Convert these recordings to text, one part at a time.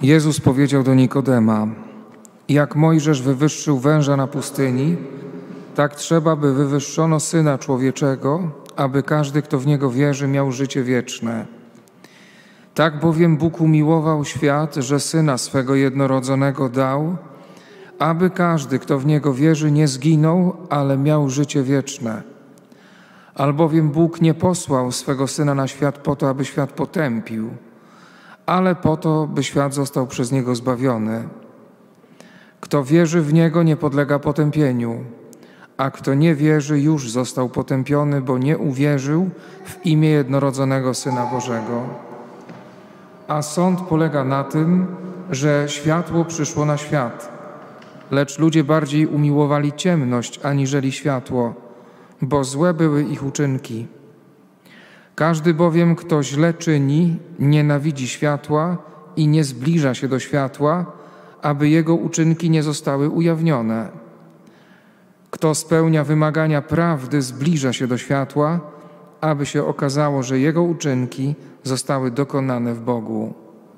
Jezus powiedział do Nikodema: jak Mojżesz wywyższył węża na pustyni, tak trzeba, by wywyższono Syna Człowieczego, aby każdy, kto w Niego wierzy, miał życie wieczne. Tak bowiem Bóg umiłował świat, że Syna swego jednorodzonego dał, aby każdy, kto w Niego wierzy, nie zginął, ale miał życie wieczne. Albowiem Bóg nie posłał swego Syna na świat po to, aby świat potępił, ale po to, by świat został przez Niego zbawiony. Kto wierzy w Niego, nie podlega potępieniu, a kto nie wierzy, już został potępiony, bo nie uwierzył w imię jednorodzonego Syna Bożego. A sąd polega na tym, że światło przyszło na świat, lecz ludzie bardziej umiłowali ciemność aniżeli światło, bo złe były ich uczynki. Każdy bowiem, kto źle czyni, nienawidzi światła i nie zbliża się do światła, aby jego uczynki nie zostały ujawnione. Kto spełnia wymagania prawdy, zbliża się do światła, aby się okazało, że jego uczynki zostały dokonane w Bogu.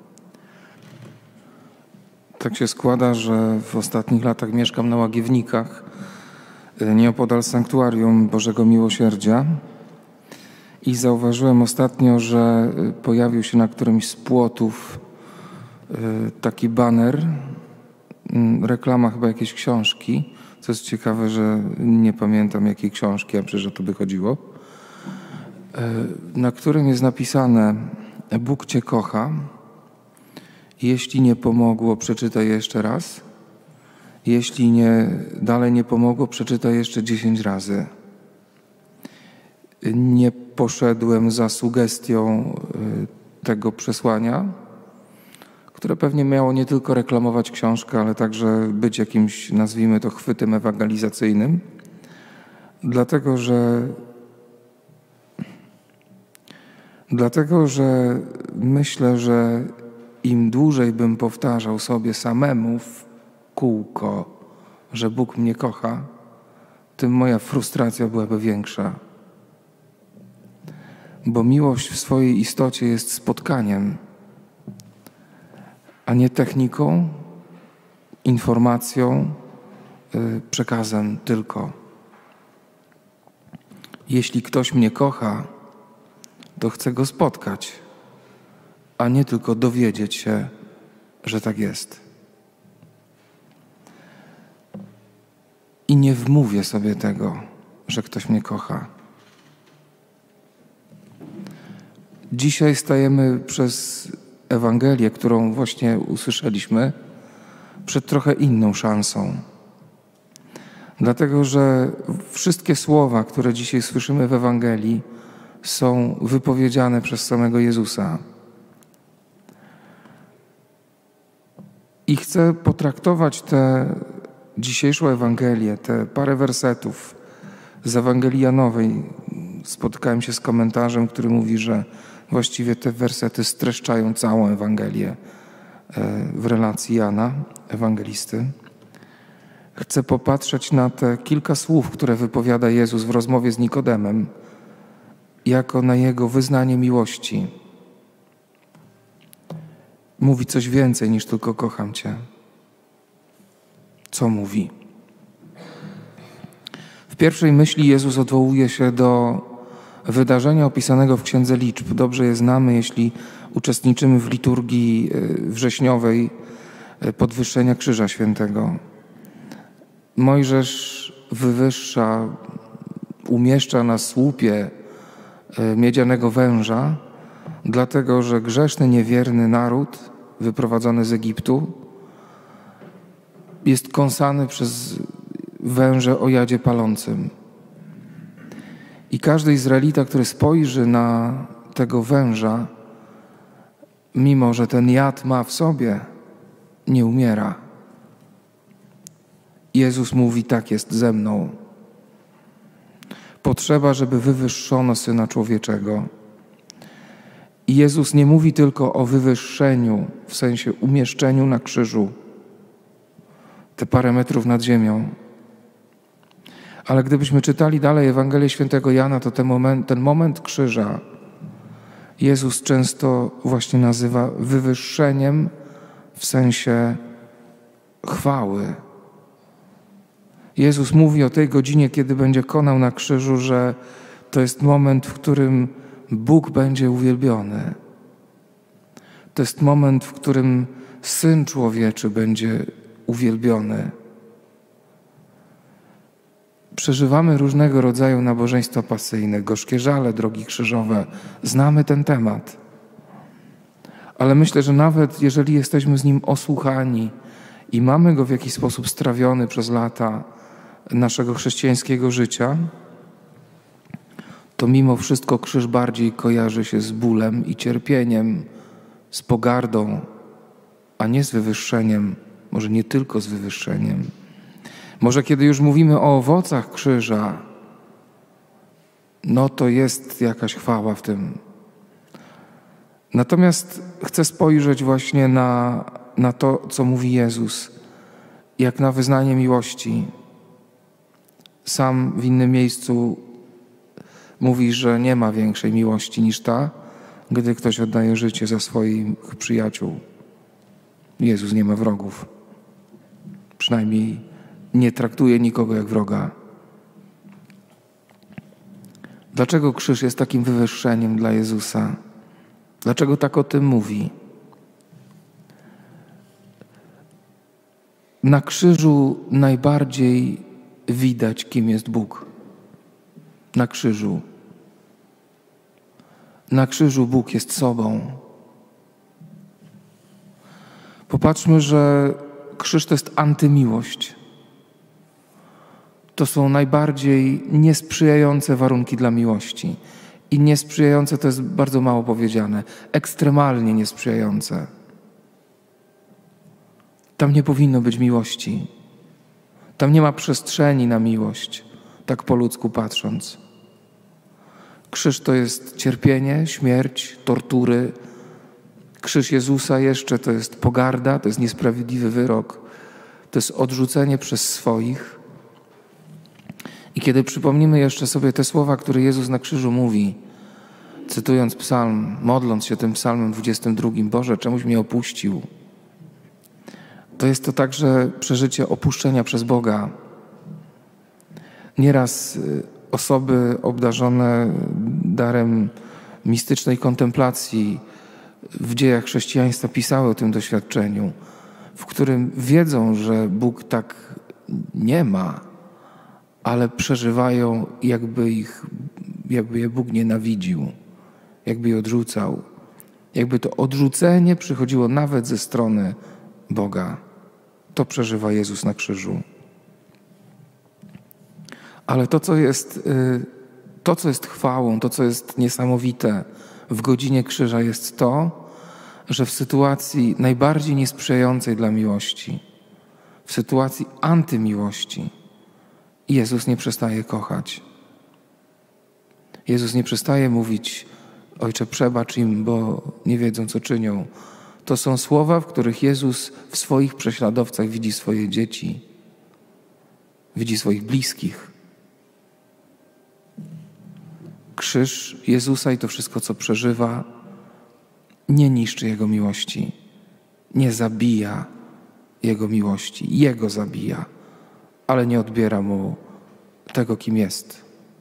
Tak się składa, że w ostatnich latach mieszkam na Łagiewnikach, nieopodal Sanktuarium Bożego Miłosierdzia, i zauważyłem ostatnio, że pojawił się na którymś z płotów taki baner, reklama chyba jakiejś książki. Co jest ciekawe, że nie pamiętam jakiej książki, a przecież o to by chodziło, na którym jest napisane: Bóg Cię kocha. Jeśli nie pomogło, przeczytaj jeszcze raz. Jeśli dalej nie pomogło, przeczytaj jeszcze 10 razy. Nie poszedłem za sugestią tego przesłania, które pewnie miało nie tylko reklamować książkę, ale także być jakimś, nazwijmy to, chwytem ewangelizacyjnym. Dlatego, że myślę, że im dłużej bym powtarzał sobie samemu w kółko, że Bóg mnie kocha, tym moja frustracja byłaby większa. Bo miłość w swojej istocie jest spotkaniem, a nie techniką, informacją, przekazem tylko. Jeśli ktoś mnie kocha, to chcę go spotkać, a nie tylko dowiedzieć się, że tak jest. I nie wmówię sobie tego, że ktoś mnie kocha. Dzisiaj stajemy przez Ewangelię, którą właśnie usłyszeliśmy, przed trochę inną szansą. Dlatego, że wszystkie słowa, które dzisiaj słyszymy w Ewangelii, są wypowiedziane przez samego Jezusa. I chcę potraktować tę dzisiejszą Ewangelię, te parę wersetów z Ewangelii Janowej. Spotkałem się z komentarzem, który mówi, że właściwie te wersety streszczają całą Ewangelię w relacji Jana, ewangelisty. Chcę popatrzeć na te kilka słów, które wypowiada Jezus w rozmowie z Nikodemem, jako na Jego wyznanie miłości. Mówi coś więcej niż tylko kocham Cię. Co mówi? W pierwszej myśli Jezus odwołuje się do wydarzenia opisanego w Księdze Liczb. Dobrze je znamy, jeśli uczestniczymy w liturgii wrześniowej podwyższenia Krzyża Świętego. Mojżesz wywyższa, umieszcza na słupie miedzianego węża, dlatego że grzeszny, niewierny naród wyprowadzony z Egiptu jest kąsany przez węże o jadzie palącym. I każdy Izraelita, który spojrzy na tego węża, mimo że ten jad ma w sobie, nie umiera. Jezus mówi: tak jest ze mną. Potrzeba, żeby wywyższono Syna Człowieczego. I Jezus nie mówi tylko o wywyższeniu, w sensie umieszczeniu na krzyżu, te parę metrów nad ziemią. Ale gdybyśmy czytali dalej Ewangelię Świętego Jana, to ten moment krzyża Jezus często właśnie nazywa wywyższeniem w sensie chwały. Jezus mówi o tej godzinie, kiedy będzie konał na krzyżu, że to jest moment, w którym Bóg będzie uwielbiony. To jest moment, w którym Syn Człowieczy będzie uwielbiony. Przeżywamy różnego rodzaju nabożeństwa pasyjne, gorzkie żale, drogi krzyżowe. Znamy ten temat. Ale myślę, że nawet jeżeli jesteśmy z nim osłuchani i mamy go w jakiś sposób strawiony przez lata naszego chrześcijańskiego życia, to mimo wszystko krzyż bardziej kojarzy się z bólem i cierpieniem, z pogardą, a nie z wywyższeniem, może nie tylko z wywyższeniem. Może kiedy już mówimy o owocach krzyża, no to jest jakaś chwała w tym. Natomiast chcę spojrzeć właśnie na to, co mówi Jezus, jak na wyznanie miłości. Sam w innym miejscu mówi, że nie ma większej miłości niż ta, gdy ktoś oddaje życie za swoich przyjaciół. Jezus nie ma wrogów. Przynajmniej nie traktuje nikogo jak wroga. Dlaczego krzyż jest takim wywyższeniem dla Jezusa? Dlaczego tak o tym mówi? Na krzyżu najbardziej widać, kim jest Bóg. Na krzyżu. Na krzyżu Bóg jest sobą. Popatrzmy, że krzyż to jest antymiłość. To są najbardziej niesprzyjające warunki dla miłości. I niesprzyjające to jest bardzo mało powiedziane. Ekstremalnie niesprzyjające. Tam nie powinno być miłości. Tam nie ma przestrzeni na miłość, tak po ludzku patrząc. Krzyż to jest cierpienie, śmierć, tortury. Krzyż Jezusa jeszcze to jest pogarda, to jest niesprawiedliwy wyrok. To jest odrzucenie przez swoich. I kiedy przypomnimy jeszcze sobie te słowa, które Jezus na krzyżu mówi, cytując psalm, modląc się tym psalmem 22, Boże, czemuś mnie opuścił, to jest to także przeżycie opuszczenia przez Boga. Nieraz osoby obdarzone darem mistycznej kontemplacji w dziejach chrześcijaństwa pisały o tym doświadczeniu, w którym wiedzą, że Bóg tak nie ma, ale przeżywają, jakby je Bóg nienawidził, jakby je odrzucał. Jakby to odrzucenie przychodziło nawet ze strony Boga. To przeżywa Jezus na krzyżu. Ale to, co jest chwałą, to, co jest niesamowite w godzinie krzyża, jest to, że w sytuacji najbardziej niesprzyjającej dla miłości, w sytuacji antymiłości, Jezus nie przestaje kochać. Jezus nie przestaje mówić: Ojcze, przebacz im, bo nie wiedzą, co czynią. To są słowa, w których Jezus w swoich prześladowcach widzi swoje dzieci, widzi swoich bliskich. Krzyż Jezusa i to wszystko, co przeżywa, nie niszczy Jego miłości, nie zabija Jego miłości. Jego zabija, ale nie odbiera Mu tego, kim jest.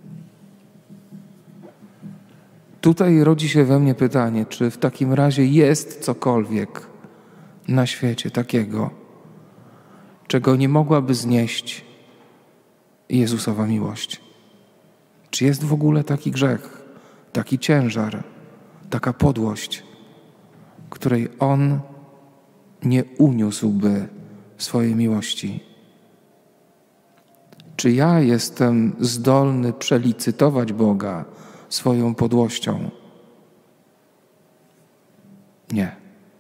Tutaj rodzi się we mnie pytanie, czy w takim razie jest cokolwiek na świecie takiego, czego nie mogłaby znieść Jezusowa miłość? Czy jest w ogóle taki grzech, taki ciężar, taka podłość, której On nie uniósłby swojej miłości? Czy ja jestem zdolny przelicytować Boga swoją podłością? Nie.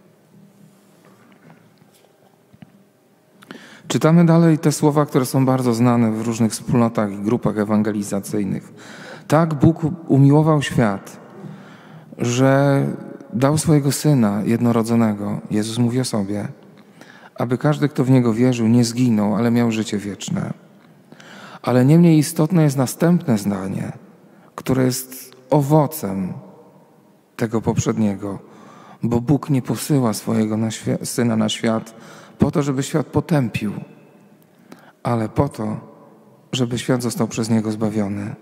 Czytamy dalej te słowa, które są bardzo znane w różnych wspólnotach i grupach ewangelizacyjnych. Tak Bóg umiłował świat, że dał swojego Syna jednorodzonego, Jezus mówi o sobie, aby każdy, kto w Niego wierzył, nie zginął, ale miał życie wieczne. Ale niemniej istotne jest następne zdanie, które jest owocem tego poprzedniego. Bo Bóg nie posyła swojego Syna na świat po to, żeby świat potępił, ale po to, żeby świat został przez Niego zbawiony.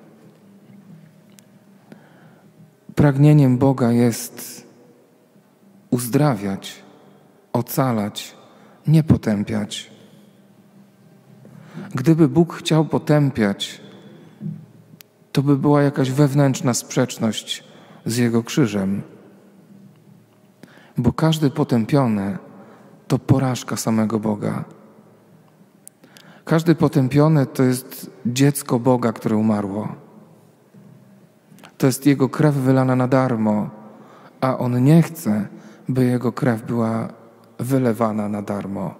Pragnieniem Boga jest uzdrawiać, ocalać, nie potępiać. Gdyby Bóg chciał potępiać, to by była jakaś wewnętrzna sprzeczność z Jego krzyżem. Bo każdy potępiony to porażka samego Boga. Każdy potępiony to jest dziecko Boga, które umarło. To jest Jego krew wylana na darmo, a On nie chce, by Jego krew była wylewana na darmo.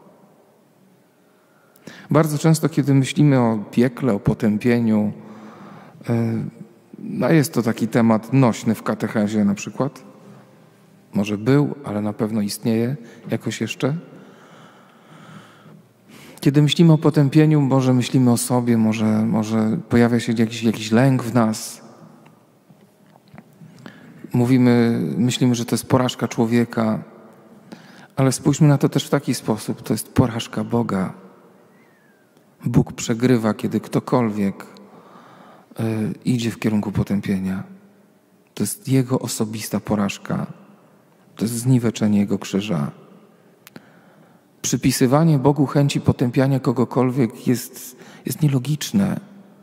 Bardzo często, kiedy myślimy o piekle, o potępieniu, jest to taki temat nośny w katechezie na przykład. Może był, ale na pewno istnieje jakoś jeszcze. Kiedy myślimy o potępieniu, może myślimy o sobie, może pojawia się jakiś lęk w nas. Myślimy, że to jest porażka człowieka, ale spójrzmy na to też w taki sposób. To jest porażka Boga. Bóg przegrywa, kiedy ktokolwiek idzie w kierunku potępienia. To jest Jego osobista porażka. To jest zniweczenie Jego krzyża. Przypisywanie Bogu chęci potępiania kogokolwiek jest nielogiczne.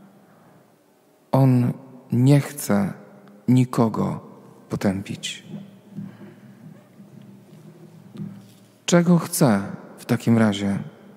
On nie chce nikogo potępić. Czego chce w takim razie?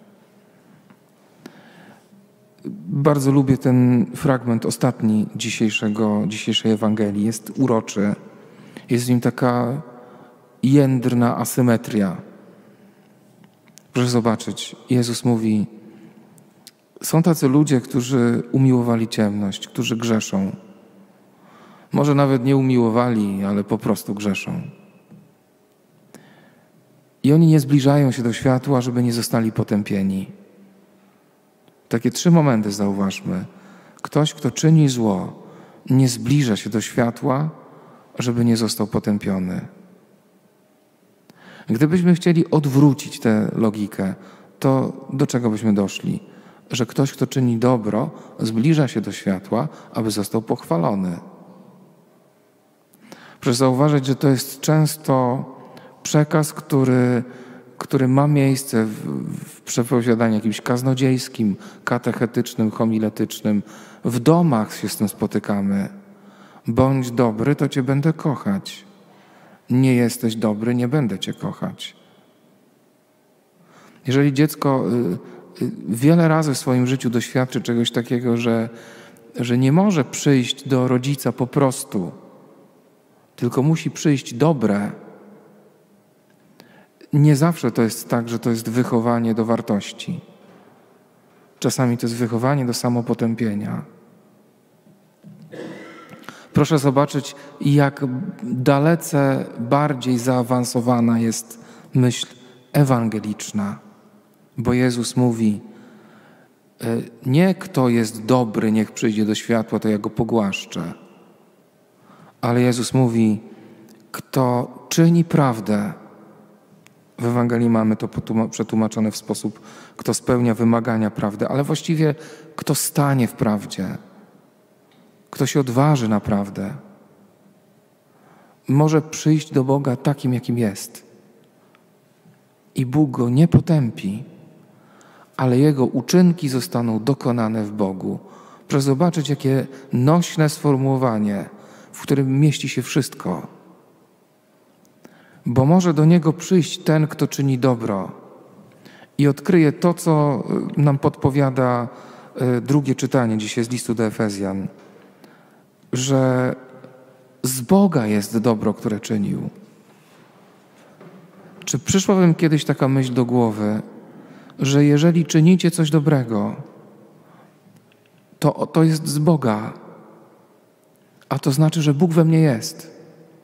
Bardzo lubię ten fragment ostatni dzisiejszej Ewangelii. Jest uroczy. Jest w nim taka jędrna asymetria. Proszę zobaczyć, Jezus mówi, są tacy ludzie, którzy umiłowali ciemność, którzy grzeszą. Może nawet nie umiłowali, ale po prostu grzeszą. I oni nie zbliżają się do światła, żeby nie zostali potępieni. Takie 3 momenty zauważmy. Ktoś, kto czyni zło, nie zbliża się do światła, żeby nie został potępiony. Gdybyśmy chcieli odwrócić tę logikę, to do czego byśmy doszli? Że ktoś, kto czyni dobro, zbliża się do światła, aby został pochwalony. Proszę zauważyć, że to jest często przekaz, który ma miejsce w przepowiadaniu jakimś kaznodziejskim, katechetycznym, homiletycznym. W domach się z tym spotykamy. Bądź dobry, to Cię będę kochać. Nie jesteś dobry, nie będę Cię kochać. Jeżeli dziecko wiele razy w swoim życiu doświadczy czegoś takiego, że nie może przyjść do rodzica po prostu, tylko musi przyjść dobre, nie zawsze to jest tak, że to jest wychowanie do wartości. Czasami to jest wychowanie do samopotępienia. Proszę zobaczyć, jak dalece bardziej zaawansowana jest myśl ewangeliczna. Bo Jezus mówi, nie kto jest dobry, niech przyjdzie do światła, to ja go pogłaszczę. Ale Jezus mówi, kto czyni prawdę. W Ewangelii mamy to przetłumaczone w sposób, kto spełnia wymagania prawdy, ale właściwie kto stanie w prawdzie. Kto się odważy na prawdę, może przyjść do Boga takim, jakim jest. I Bóg go nie potępi, ale jego uczynki zostaną dokonane w Bogu. Proszę zobaczyć, jakie nośne sformułowanie, w którym mieści się wszystko. Bo może do Niego przyjść ten, kto czyni dobro i odkryje to, co nam podpowiada drugie czytanie dzisiaj z listu do Efezjan, że z Boga jest dobro, które czynił. Czy przyszła wam kiedyś taka myśl do głowy, że jeżeli czynicie coś dobrego, to jest z Boga, a to znaczy, że Bóg we mnie jest.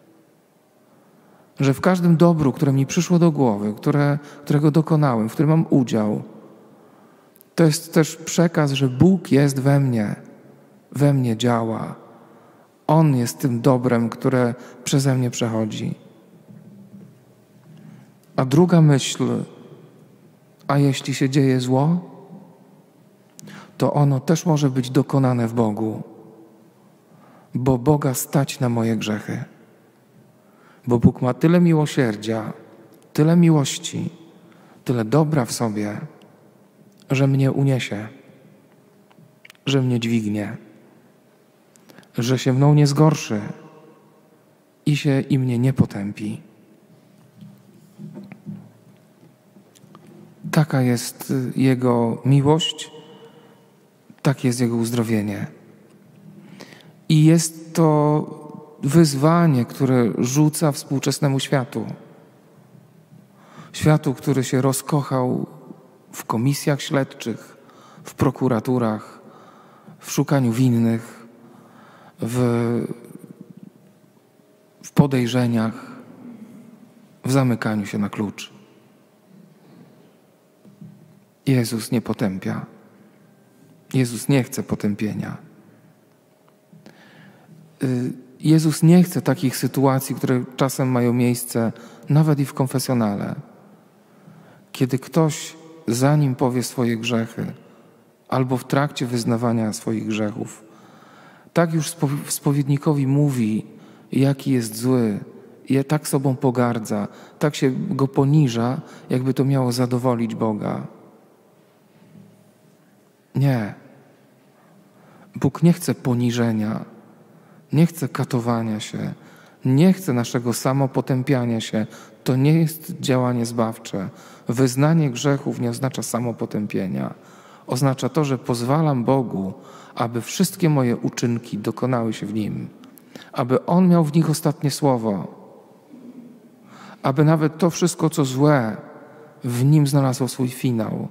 Że w każdym dobru, które mi przyszło do głowy, którego dokonałem, w którym mam udział, to jest też przekaz, że Bóg jest we mnie działa. On jest tym dobrem, które przeze mnie przechodzi. A druga myśl, a jeśli się dzieje zło, to ono też może być dokonane w Bogu, bo Boga stać na moje grzechy. Bo Bóg ma tyle miłosierdzia, tyle miłości, tyle dobra w sobie, że mnie uniesie, że mnie dźwignie, że się mną nie zgorszy i mnie nie potępi. Taka jest Jego miłość, tak jest Jego uzdrowienie. I jest to wyzwanie, które rzuca współczesnemu światu. Światu, który się rozkochał w komisjach śledczych, w prokuraturach, w szukaniu winnych, w podejrzeniach, w zamykaniu się na klucz. Jezus nie potępia. Jezus nie chce potępienia. Jezus nie chce takich sytuacji, które czasem mają miejsce nawet i w konfesjonale. Kiedy ktoś, zanim powie swoje grzechy, albo w trakcie wyznawania swoich grzechów, tak już spowiednikowi mówi, jaki jest zły, tak sobą pogardza, tak się go poniża, jakby to miało zadowolić Boga. Nie. Bóg nie chce poniżenia, nie chce katowania się, nie chce naszego samopotępiania się. To nie jest działanie zbawcze. Wyznanie grzechów nie oznacza samopotępienia. Oznacza to, że pozwalam Bogu, aby wszystkie moje uczynki dokonały się w Nim. Aby On miał w nich ostatnie słowo. Aby nawet to wszystko, co złe, w Nim znalazło swój finał.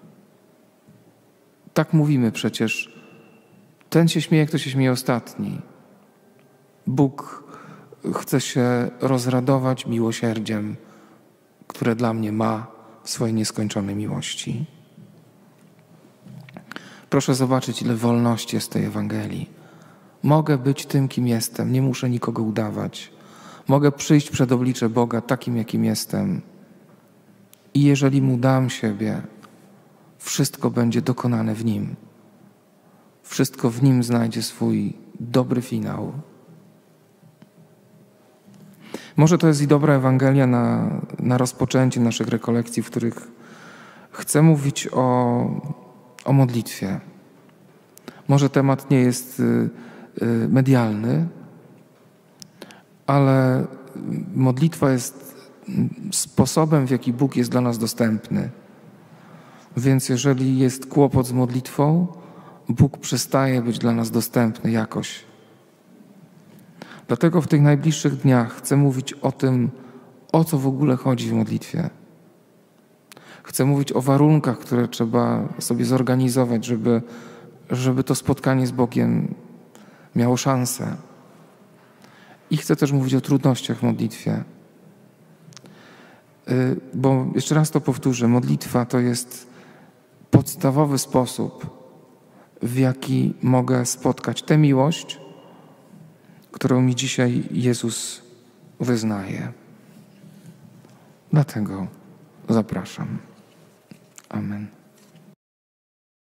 Tak mówimy przecież. Ten się śmieje, kto się śmieje ostatni. Bóg chce się rozradować miłosierdziem, które dla mnie ma w swojej nieskończonej miłości. Proszę zobaczyć, ile wolności jest w tej Ewangelii. Mogę być tym, kim jestem, nie muszę nikogo udawać. Mogę przyjść przed oblicze Boga takim, jakim jestem. I jeżeli Mu dam siebie, wszystko będzie dokonane w Nim. Wszystko w Nim znajdzie swój dobry finał. Może to jest i dobra Ewangelia na rozpoczęcie naszych rekolekcji, w których chcę mówić o modlitwie. Może temat nie jest medialny, ale modlitwa jest sposobem, w jaki Bóg jest dla nas dostępny. Więc jeżeli jest kłopot z modlitwą, Bóg przestaje być dla nas dostępny jakoś. Dlatego w tych najbliższych dniach chcę mówić o tym, o co w ogóle chodzi w modlitwie. Chcę mówić o warunkach, które trzeba sobie zorganizować, żeby to spotkanie z Bogiem miało szansę. I chcę też mówić o trudnościach w modlitwie. Bo jeszcze raz to powtórzę, modlitwa to jest podstawowy sposób, w jaki mogę spotkać tę miłość, którą mi dzisiaj Jezus wyznaje. Dlatego zapraszam. Amen.